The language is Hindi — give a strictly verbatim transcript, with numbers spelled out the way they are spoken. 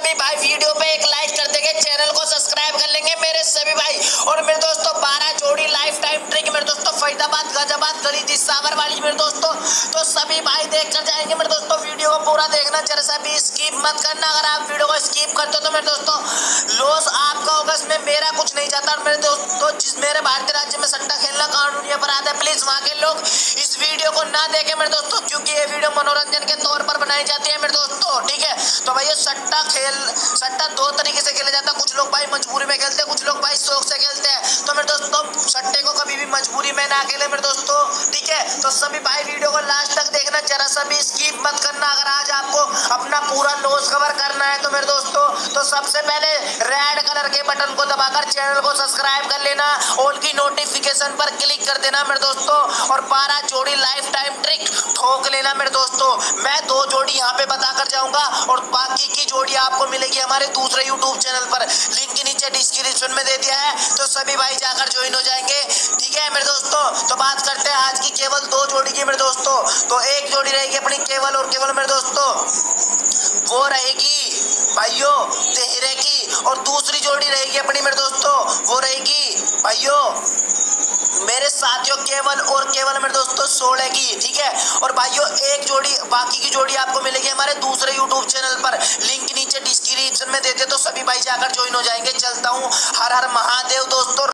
सभी भाई वीडियो पे एक लाइक कर देंगे, चैनल को सब्सक्राइब कर लेंगे मेरे सभी भाई। और मेरे दोस्तों बारह जोड़ी लाइफ टाइम ट्रिक मेरे दोस्तों फरीदाबाद गाजियाबाद गली सावर वाली मेरे दोस्तों, तो सभी भाई देख कर जाएंगे मेरे दोस्तों। वीडियो को पूरा देखना, जरा सा भी स्किप मत करना। अगर आप वीडियो को स्किप करते हो तो मेरे दोस्तों लॉस आपका होगा, इसमें मेरा कुछ नहीं जाता। और मेरे दोस्तों जिस मेरे भारतीय राज्य में सट्टा खेलना कानूनी अपराध है, प्लीज वहाँ के लोग इस वीडियो को ना देखें मेरे दोस्तों, क्योंकि ये वीडियो मनोरंजन के तौर पर बनाई जाती है मेरे दोस्तों, ठीक है। तो भाई ये सट्टा खेल सट्टा दो तरीके से खेला जाता है, कुछ लोग भाई मजबूरी में खेलते हैं, कुछ लोग भाई शौक से खेलते हैं। तो मेरे दोस्तों सट्टे को कभी भी मजबूरी में ना खेले मेरे दोस्तों, ठीक है। तो सभी भाई वीडियो को लास्ट तक देखना, जरा सा भी स्किप मत करना। अगर आज आपको अपना पूरा लॉस कवर करना है तो मेरे दोस्तों तो सबसे पहले रेड कलर के बटन को दबाकर चैनल को सब्सक्राइब कर लेना, ऑल की नोटिफिकेशन पर क्लिक कर देना मेरे दोस्तों, और बारह जोड़ी लाइफ टाइम ट्रिक ठोक लेना मेरे दोस्तों। मैं दो जोड़ी यहाँ पे बताकर जाऊंगा और बाकी की जोड़ी आपको मिलेगी हमारे दूसरे यूट्यूब चैनल पर, लिंक नीचे डिस्क्रिप्शन में दे दिया है, तो सभी भाई जाकर ज्वाइन हो जाएंगे, ठीक है मेरे दोस्तों। तो बात करते हैं आज की केवल दो जोड़ी की मेरे दोस्तों। तो एक जोड़ी रहेगी अपनी केवल और केवल मेरे दोस्तों वो रहेगी भाइयों तेरह की, और दूसरी जोड़ी रहेगी अपनी मेरे दोस्तों वो रहेगी भाइयों मेरे साथियों केवल और केवल मेरे दोस्तों सोलह की, ठीक है। और भाइयों एक जोड़ी बाकी की जोड़ी आपको मिलेगी हमारे दूसरे यूट्यूब चैनल पर, लिंक नीचे डिस्क्रिप्शन में देते, तो सभी भाई जाकर ज्वाइन हो जाएंगे। चलता हूँ, हर हर महादेव दोस्तों।